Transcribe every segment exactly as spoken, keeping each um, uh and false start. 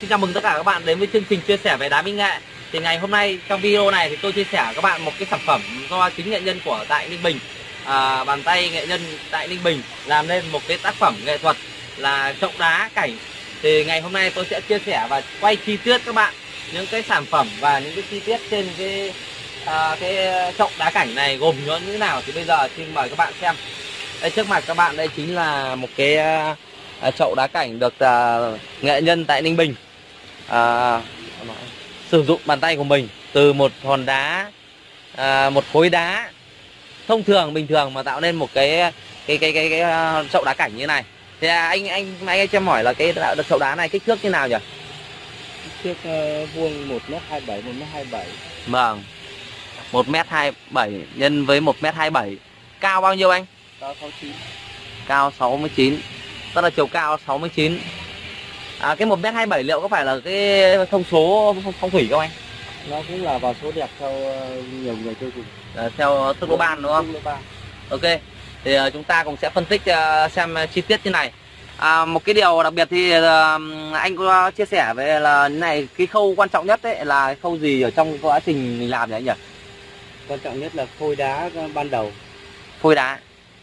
Xin chào mừng tất cả các bạn đến với chương trình chia sẻ về đá mỹ nghệ. Thì ngày hôm nay trong video này thì tôi chia sẻ với các bạn một cái sản phẩm do chính nghệ nhân của tại Ninh Bình, à, bàn tay nghệ nhân tại Ninh Bình làm nên một cái tác phẩm nghệ thuật là chậu đá cảnh. Thì ngày hôm nay tôi sẽ chia sẻ và quay chi tiết các bạn những cái sản phẩm và những cái chi tiết trên cái à, cái chậu đá cảnh này gồm nó như thế nào. Thì bây giờ xin mời các bạn xem. Đây, trước mặt các bạn đây chính là một cái à, chậu đá cảnh được à, nghệ nhân tại Ninh Bình à, sử dụng bàn tay của mình từ một hòn đá, à, một khối đá thông thường bình thường mà tạo nên một cái cái cái cái, cái, cái chậu đá cảnh như này. Thì à, anh anh anh cho em hỏi là cái chậu đá này kích thước như nào nhỉ? Kích thước uh, vuông một mét hai mươi bảy, một mét hai mươi bảy. Vâng. một mét hai mươi bảy nhân với một mét hai mươi bảy. Cao bao nhiêu anh? Cao sáu mươi chín. Cao sáu mươi chín. Tức là chiều cao sáu mươi chín. À, cái một mét hai mươi bảy liệu có phải là cái thông số phong thủy không anh? Nó cũng là vào số đẹp theo nhiều người tiêu dùng. À, theo tức lô ban đúng không? Ok. Thì uh, chúng ta cũng sẽ phân tích uh, xem chi tiết như này. À, một cái điều đặc biệt thì uh, anh có chia sẻ về là này, cái khâu quan trọng nhất ấy là khâu gì ở trong quá trình mình làm nhỉ anh nhỉ? Quan trọng nhất là phôi đá ban đầu. Phôi đá.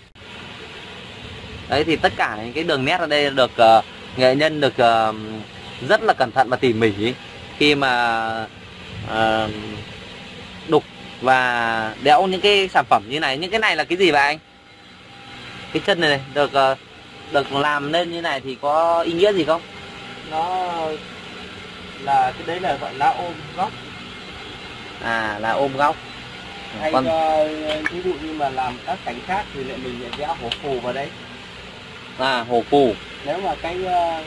Đấy, thì tất cả những cái đường nét ở đây được uh, nghệ nhân được uh, rất là cẩn thận và tỉ mỉ khi mà uh, đục và đẽo những cái sản phẩm như này. Những cái này là cái gì vậy anh? Cái chân này, này được uh, được làm nên như này thì có ý nghĩa gì không? Nó là cái đấy là gọi là ôm góc. À, là ôm góc. Hay Còn... uh, ví dụ như mà làm các cảnh khác thì lại mình lại vẽ hổ phù vào đấy. À, hổ phù. Nếu mà cái uh,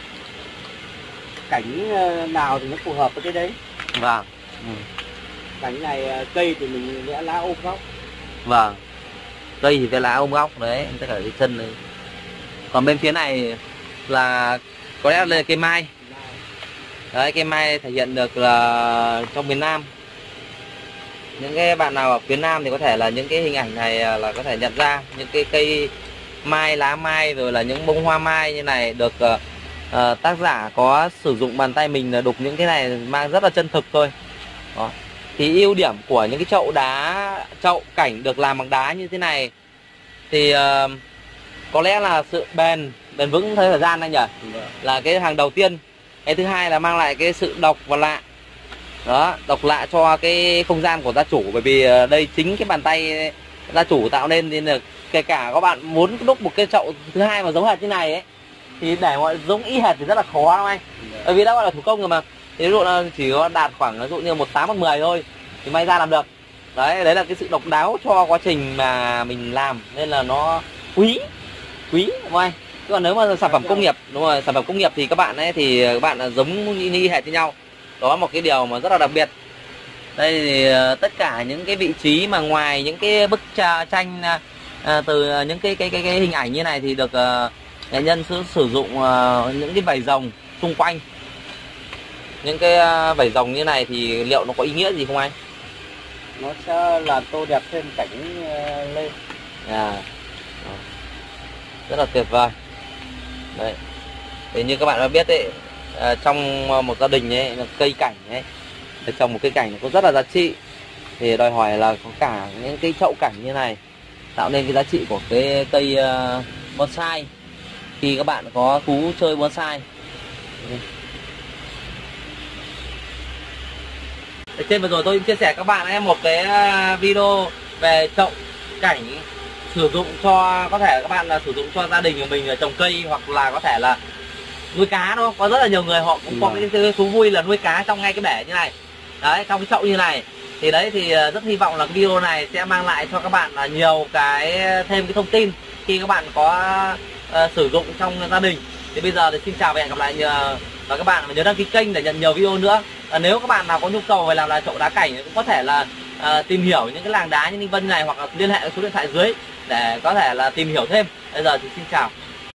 cảnh uh, nào thì nó phù hợp với cái đấy. Vâng. Ừ. Cảnh này uh, cây thì mình vẽ lá ôm góc. Vâng. Cây thì cái lá ôm góc đấy, tất cả cái chân này. Còn bên phía này là có lẽ là cây mai. Đấy, cây mai thể hiện được là trong miền Nam. Những cái bạn nào ở phía Nam thì có thể là những cái hình ảnh này là có thể nhận ra những cái cây mai, lá mai rồi là những bông hoa mai như này được uh, uh, tác giả có sử dụng bàn tay mình là đục những cái này mang rất là chân thực thôi. Đó. Thì ưu điểm của những cái chậu đá, chậu cảnh được làm bằng đá như thế này thì uh, có lẽ là sự bền, bền vững theo thời gian anh nhỉ? Là cái hàng đầu tiên. Cái thứ hai là mang lại cái sự độc và lạ. Đó, độc lạ cho cái không gian của gia chủ, bởi vì đây chính cái bàn tay gia chủ tạo nên, nên là kể cả các bạn muốn đúc một cái chậu thứ hai mà giống hệt như này ấy thì để mọi giống y hệt thì rất là khó không anh? Bởi vì đã gọi là thủ công rồi mà. Thì ví dụ là chỉ có đạt khoảng ví dụ như một tám một mười thôi thì may ra làm được. Đấy, đấy là cái sự độc đáo cho quá trình mà mình làm nên là nó quý, quý đúng không anh? Chứ còn nếu mà sản phẩm công nghiệp, đúng rồi, sản phẩm công nghiệp thì các bạn ấy thì các bạn là giống y, y hệt như nhau. Đó là một cái điều mà rất là đặc biệt. Đây thì tất cả những cái vị trí mà ngoài những cái bức tranh à, từ những cái cái, cái cái hình ảnh như này thì được uh, nghệ nhân sử, sử dụng uh, những cái vảy rồng xung quanh. Những cái uh, vảy rồng như này thì liệu nó có ý nghĩa gì không anh? Nó sẽ làm tô đẹp thêm cảnh uh, lên. À, rất là tuyệt vời. Đấy. Thì như các bạn đã biết đấy, à, trong một gia đình ấy, cây cảnh ấy, để trồng một cây cảnh có rất là giá trị. Thì đòi hỏi là có cả những cái chậu cảnh như này tạo nên cái giá trị của cái cây uh, bonsai khi các bạn có thú chơi bonsai. Ở trên vừa rồi tôi chia sẻ các bạn ấy một cái video về chậu cảnh sử dụng cho, có thể các bạn là sử dụng cho gia đình của mình trồng cây hoặc là có thể là nuôi cá, đúng không? Có rất là nhiều người họ cũng có cái thú vui là nuôi cá trong ngay cái bể như này. Đấy, trong cái chậu như này. Thì đấy thì rất hy vọng là cái video này sẽ mang lại cho các bạn là nhiều cái thêm cái thông tin khi các bạn có uh, sử dụng trong gia đình. Thì bây giờ thì xin chào và hẹn gặp lại nhờ, và các bạn nhớ đăng ký kênh để nhận nhiều video nữa. À, nếu các bạn nào có nhu cầu về làm là chậu đá cảnh cũng có thể là uh, tìm hiểu những cái làng đá như Ninh Vân này hoặc là liên hệ số điện thoại dưới để có thể là tìm hiểu thêm. Bây giờ thì xin chào.